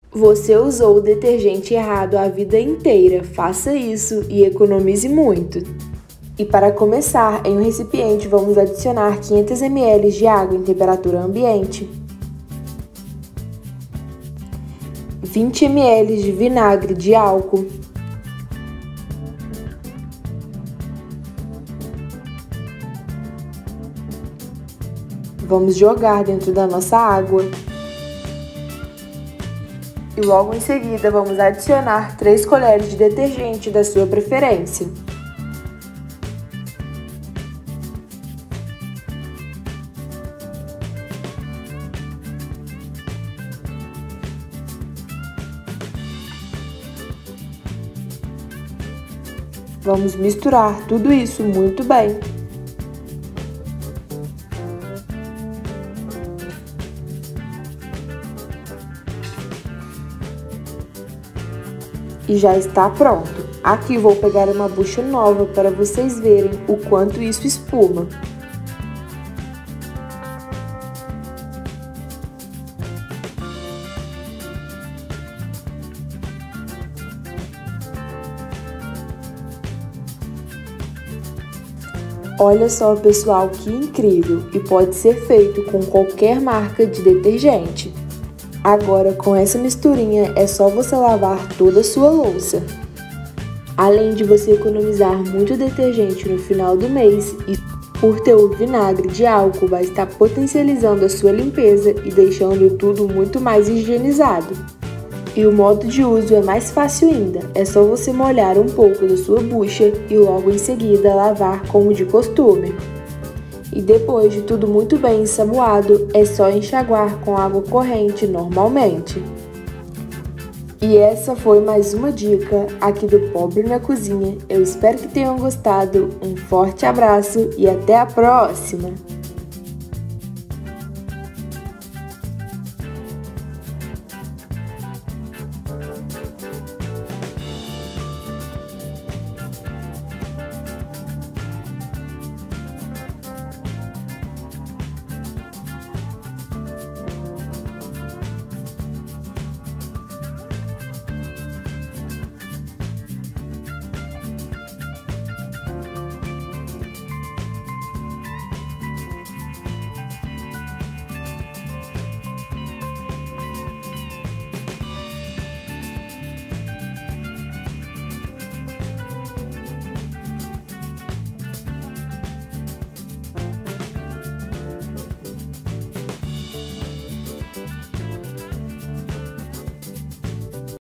Você usou o detergente errado a vida inteira. Faça isso e economize muito. E para começar, em um recipiente vamos adicionar 500 ml de água em temperatura ambiente, 20 ml de vinagre de álcool, vamos jogar dentro da nossa água e logo em seguida vamos adicionar 3 colheres de detergente da sua preferência. Vamos misturar tudo isso muito bem. E já está pronto. Aqui vou pegar uma bucha nova para vocês verem o quanto isso espuma. Olha só, pessoal, que incrível! E pode ser feito com qualquer marca de detergente. Agora, com essa misturinha, é só você lavar toda a sua louça. Além de você economizar muito detergente no final do mês, e por ter o vinagre de álcool vai estar potencializando a sua limpeza e deixando tudo muito mais higienizado. E o modo de uso é mais fácil ainda, é só você molhar um pouco da sua bucha e logo em seguida lavar como de costume. E depois de tudo muito bem ensaboado, é só enxaguar com água corrente normalmente. E essa foi mais uma dica aqui do Pobre na Cozinha. Eu espero que tenham gostado, um forte abraço e até a próxima!